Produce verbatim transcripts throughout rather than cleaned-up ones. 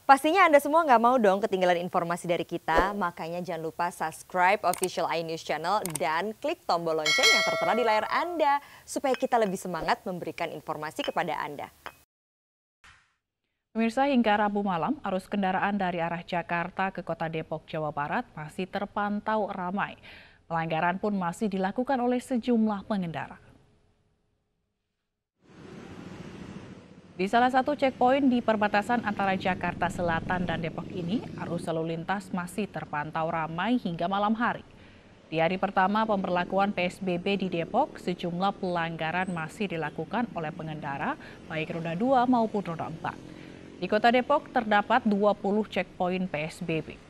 Pastinya Anda semua nggak mau dong ketinggalan informasi dari kita, makanya jangan lupa subscribe official iNews Channel dan klik tombol lonceng yang tertera di layar Anda, supaya kita lebih semangat memberikan informasi kepada Anda. Pemirsa, hingga Rabu malam, arus kendaraan dari arah Jakarta ke Kota Depok, Jawa Barat masih terpantau ramai. Pelanggaran pun masih dilakukan oleh sejumlah pengendara. Di salah satu checkpoint di perbatasan antara Jakarta Selatan dan Depok ini, arus lalu lintas masih terpantau ramai hingga malam hari. Di hari pertama pemberlakuan P S B B di Depok, sejumlah pelanggaran masih dilakukan oleh pengendara, baik roda dua maupun roda empat. Di Kota Depok terdapat dua puluh checkpoint P S B B.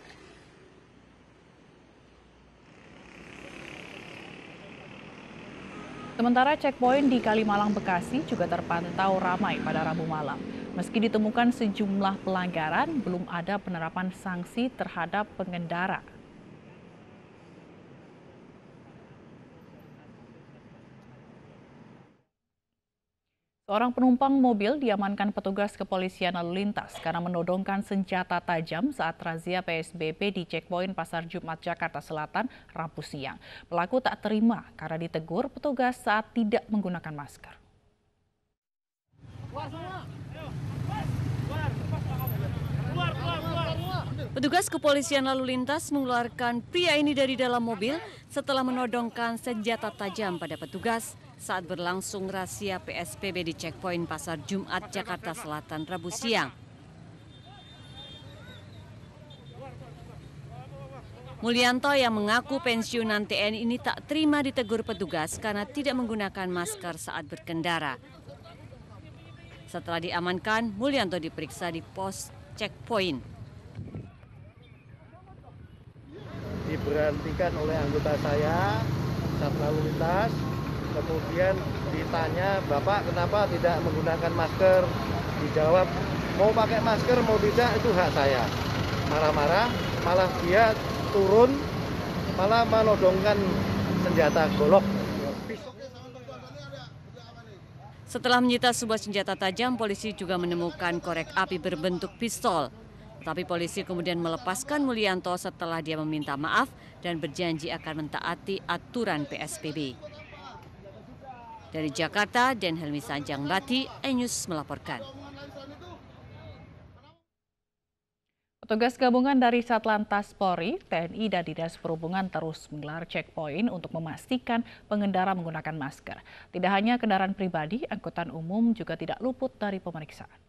Sementara checkpoint di Kalimalang, Bekasi juga terpantau ramai pada Rabu malam. Meski ditemukan sejumlah pelanggaran, belum ada penerapan sanksi terhadap pengendara. Seorang penumpang mobil diamankan petugas kepolisian lalu lintas karena menodongkan senjata tajam saat razia P S B B di checkpoint Pasar Jumat, Jakarta Selatan, Rabu siang. Pelaku tak terima karena ditegur petugas saat tidak menggunakan masker. Petugas kepolisian lalu lintas mengeluarkan pria ini dari dalam mobil setelah menodongkan senjata tajam pada petugas saat berlangsung razia P S B B di checkpoint Pasar Jumat, Jakarta Selatan, Rabu siang. Mulyanto yang mengaku pensiunan T N I ini tak terima ditegur petugas karena tidak menggunakan masker saat berkendara. Setelah diamankan, Mulyanto diperiksa di pos checkpoint. Diberhentikan oleh anggota saya saat lalu lintas, kemudian ditanya, Bapak kenapa tidak menggunakan masker? Dijawab, mau pakai masker mau tidak itu hak saya. Marah-marah, malah dia turun, malah menodongkan senjata golok. Setelah menyita sebuah senjata tajam, polisi juga menemukan korek api berbentuk pistol. Tapi polisi kemudian melepaskan Mulyanto setelah dia meminta maaf dan berjanji akan mentaati aturan P S B B. Dari Jakarta, Den Helmi Sanjang Bati, iNews melaporkan. Petugas gabungan dari Satlantas Polri, T N I, dan Dinas Perhubungan terus menggelar checkpoint untuk memastikan pengendara menggunakan masker. Tidak hanya kendaraan pribadi, angkutan umum juga tidak luput dari pemeriksaan.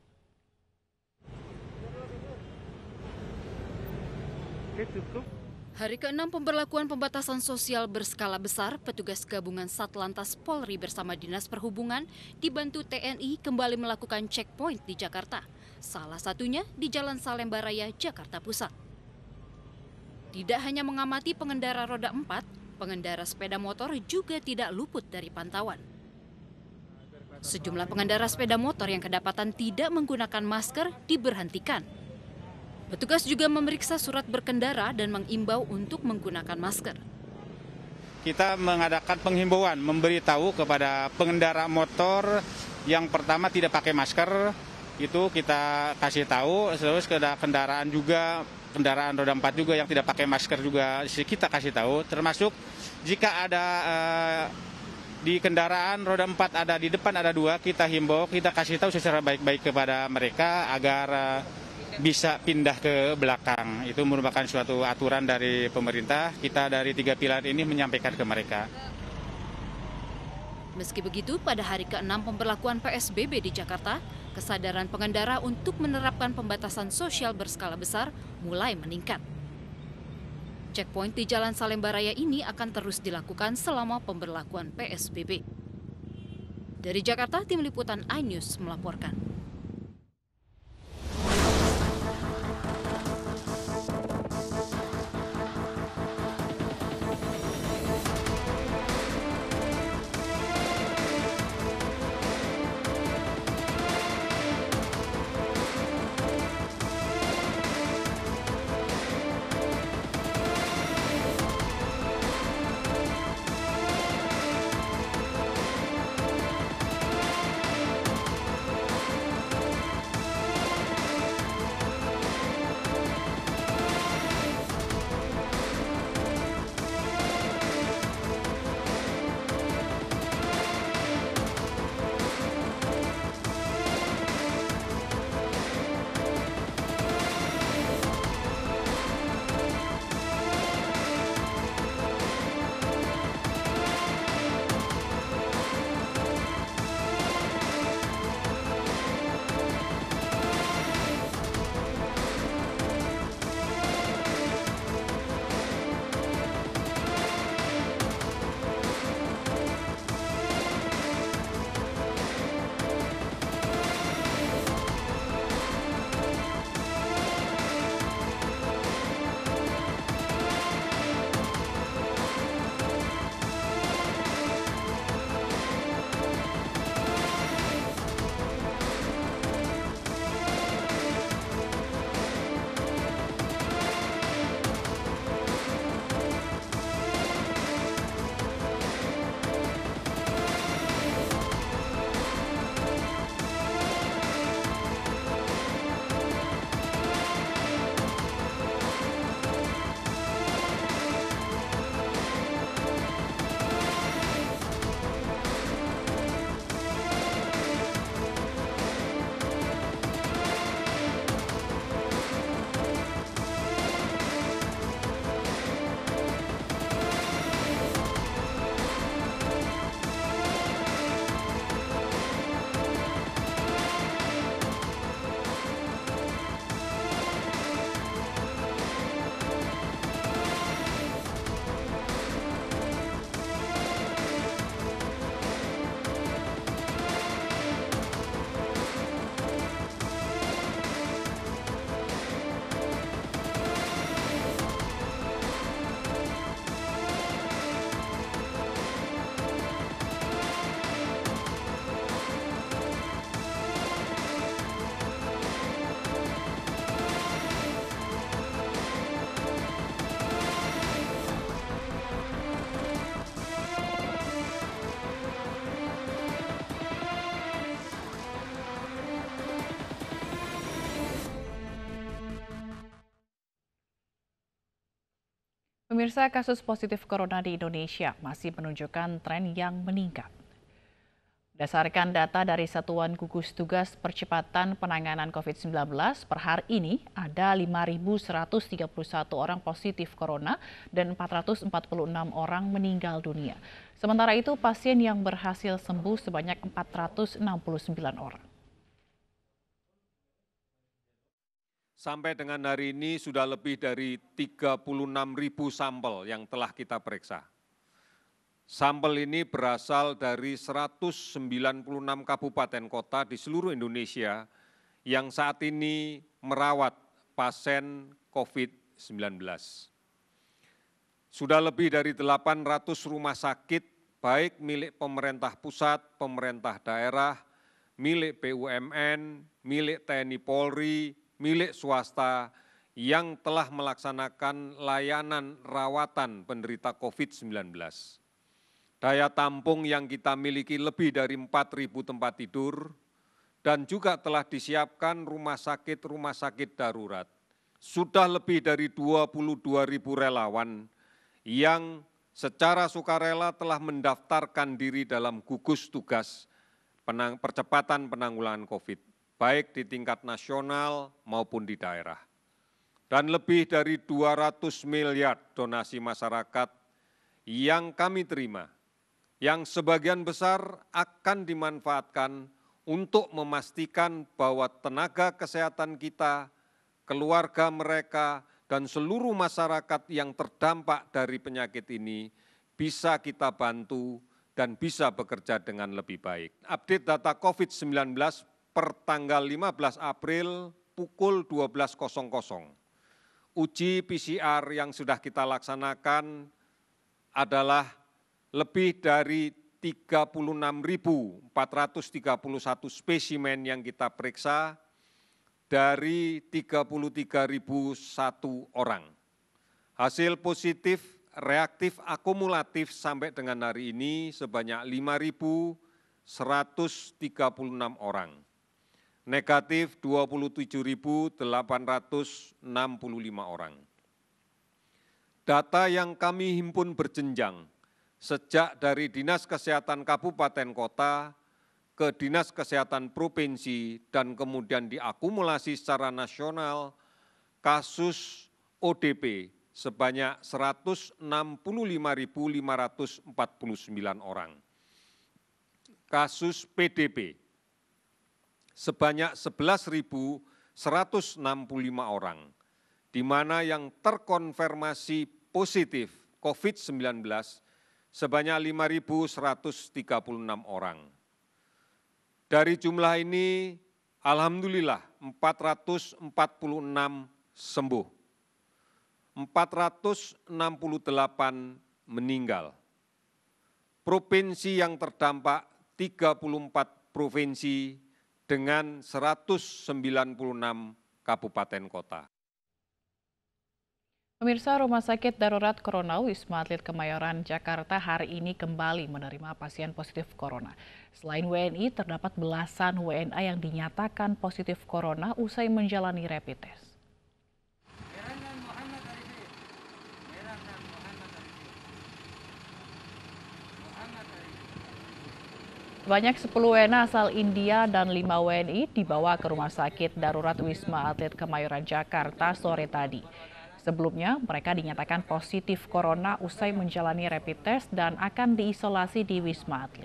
Hari keenam pemberlakuan pembatasan sosial berskala besar, petugas gabungan Satlantas Polri bersama Dinas Perhubungan dibantu T N I kembali melakukan checkpoint di Jakarta. Salah satunya di Jalan Salemba Raya, Jakarta Pusat. Tidak hanya mengamati pengendara roda empat, pengendara sepeda motor juga tidak luput dari pantauan. Sejumlah pengendara sepeda motor yang kedapatan tidak menggunakan masker diberhentikan. Petugas juga memeriksa surat berkendara dan mengimbau untuk menggunakan masker. Kita mengadakan penghimbauan, memberitahu kepada pengendara motor yang pertama tidak pakai masker, itu kita kasih tahu, terus kendaraan juga, kendaraan roda empat juga yang tidak pakai masker juga kita kasih tahu, termasuk jika ada eh, di kendaraan roda empat ada di depan ada dua, kita himbau, kita kasih tahu secara baik-baik kepada mereka agar eh, bisa pindah ke belakang. Itu merupakan suatu aturan dari pemerintah. Kita dari tiga pilar ini menyampaikan ke mereka. Meski begitu, pada hari keenam pemberlakuan P S B B di Jakarta, kesadaran pengendara untuk menerapkan pembatasan sosial berskala besar mulai meningkat. Checkpoint di Jalan Salemba Raya ini akan terus dilakukan selama pemberlakuan P S B B. Dari Jakarta, tim liputan iNews melaporkan. Pemirsa, kasus positif corona di Indonesia masih menunjukkan tren yang meningkat. Berdasarkan data dari Satuan Gugus Tugas Percepatan Penanganan COVID sembilan belas, per hari ini ada lima ribu seratus tiga puluh satu orang positif corona dan empat ratus empat puluh enam orang meninggal dunia. Sementara itu, pasien yang berhasil sembuh sebanyak empat ratus enam puluh sembilan orang. Sampai dengan hari ini sudah lebih dari tiga puluh enam ribu sampel yang telah kita periksa. Sampel ini berasal dari seratus sembilan puluh enam kabupaten kota di seluruh Indonesia yang saat ini merawat pasien COVID sembilan belas. Sudah lebih dari delapan ratus rumah sakit, baik milik pemerintah pusat, pemerintah daerah, milik B U M N, milik T N I Polri, milik swasta yang telah melaksanakan layanan rawatan penderita COVID sembilan belas. Daya tampung yang kita miliki lebih dari empat ribu tempat tidur dan juga telah disiapkan rumah sakit-rumah sakit darurat. Sudah lebih dari dua puluh dua ribu relawan yang secara sukarela telah mendaftarkan diri dalam gugus tugas penang, percepatan penanggulangan COVID, baik di tingkat nasional maupun di daerah. Dan lebih dari dua ratus miliar donasi masyarakat yang kami terima, yang sebagian besar akan dimanfaatkan untuk memastikan bahwa tenaga kesehatan kita, keluarga mereka, dan seluruh masyarakat yang terdampak dari penyakit ini bisa kita bantu dan bisa bekerja dengan lebih baik. Update data COVID sembilan belas per tanggal lima belas April pukul dua belas. Uji P C R yang sudah kita laksanakan adalah lebih dari tiga puluh enam ribu empat ratus tiga puluh satu spesimen yang kita periksa dari tiga puluh tiga ribu satu orang. Hasil positif reaktif akumulatif sampai dengan hari ini sebanyak lima ribu seratus tiga puluh enam orang. Negatif dua puluh tujuh ribu delapan ratus enam puluh lima orang. Data yang kami himpun berjenjang sejak dari Dinas Kesehatan Kabupaten Kota ke Dinas Kesehatan Provinsi dan kemudian diakumulasi secara nasional, kasus O D P sebanyak seratus enam puluh lima ribu lima ratus empat puluh sembilan orang. Kasus P D P sebanyak sebelas ribu seratus enam puluh lima orang, di mana yang terkonfirmasi positif COVID sembilan belas sebanyak lima ribu seratus tiga puluh enam orang. Dari jumlah ini, alhamdulillah empat ratus empat puluh enam sembuh, empat ratus enam puluh delapan meninggal. Provinsi yang terdampak tiga puluh empat provinsi dengan seratus sembilan puluh enam kabupaten kota. Pemirsa, Rumah Sakit Darurat Corona Wisma Atlet Kemayoran, Jakarta hari ini kembali menerima pasien positif corona. Selain W N I, terdapat belasan W N A yang dinyatakan positif corona usai menjalani rapid test. Banyak sepuluh W N A asal India dan lima W N I dibawa ke Rumah Sakit Darurat Wisma Atlet Kemayoran, Jakarta sore tadi. Sebelumnya, mereka dinyatakan positif corona usai menjalani rapid test dan akan diisolasi di Wisma Atlet.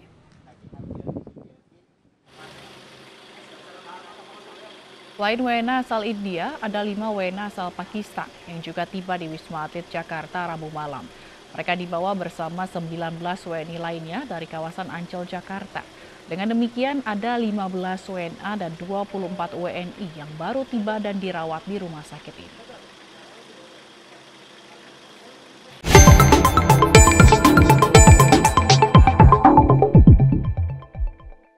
Selain W N A asal India, ada lima W N A asal Pakistan yang juga tiba di Wisma Atlet Jakarta Rabu malam. Mereka dibawa bersama sembilan belas W N I lainnya dari kawasan Ancol, Jakarta. Dengan demikian, ada lima belas W N A dan dua puluh empat W N I yang baru tiba dan dirawat di rumah sakit ini.